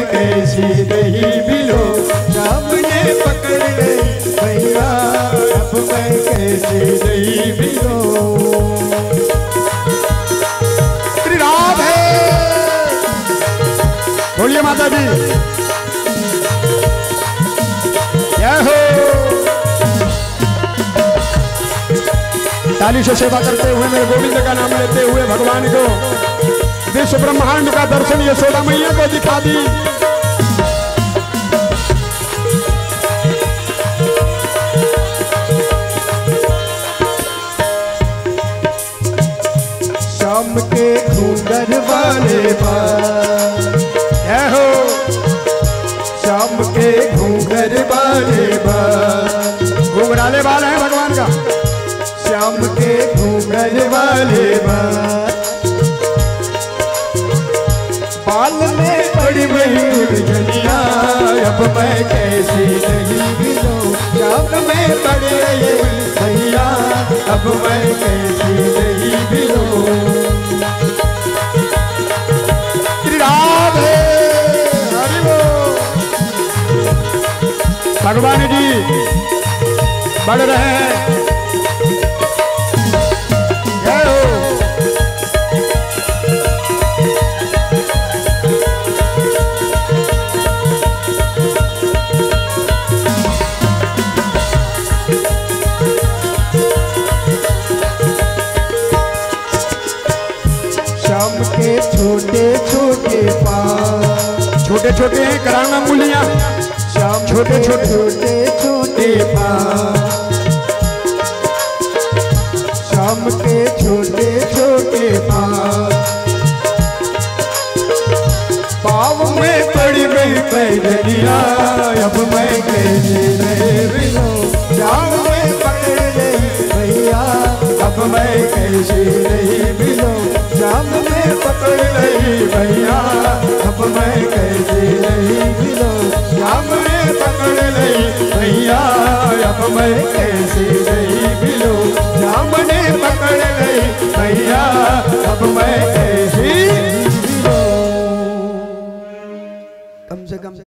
कैसी नहीं मिलो, शाम ने पकड़ गई भैया, अब मैं कैसी नहीं मिलो। श्री राधे बोलिए माता जी, जय हो। ताली से सेवा करते हुए मेरे गोविंद का नाम लेते हुए भगवान को विश्व ब्रह्मांड का दर्शन यशोदा मैया को दिखा दी। शाम के घूंघर वाले बाल, जय हो। शाम के घूंघर वाले बाल, घुंघराले बाल है भगवान का। शाम के घूंघर वाले बाल, बाल में बड़ी बड़ी उलझनिया, अब मैं कैसी नहीं मिलो, शाम में बड़े भैया, अब मैं कैसी नहीं मिलो। श्री राधे हरि बोल। भगवान जी बढ़ रहे हैं, जय हो। शाम के छोटे छोटे पाँव, छोटे छोटे हैं करांग अंगुलियां, शाम छोटे छोटे छोटे छोटे पाँव, शाम के छोटे छोटे पाँव, पाँव में पड़ी गई पैदलिया, अब मैं कैसे रहे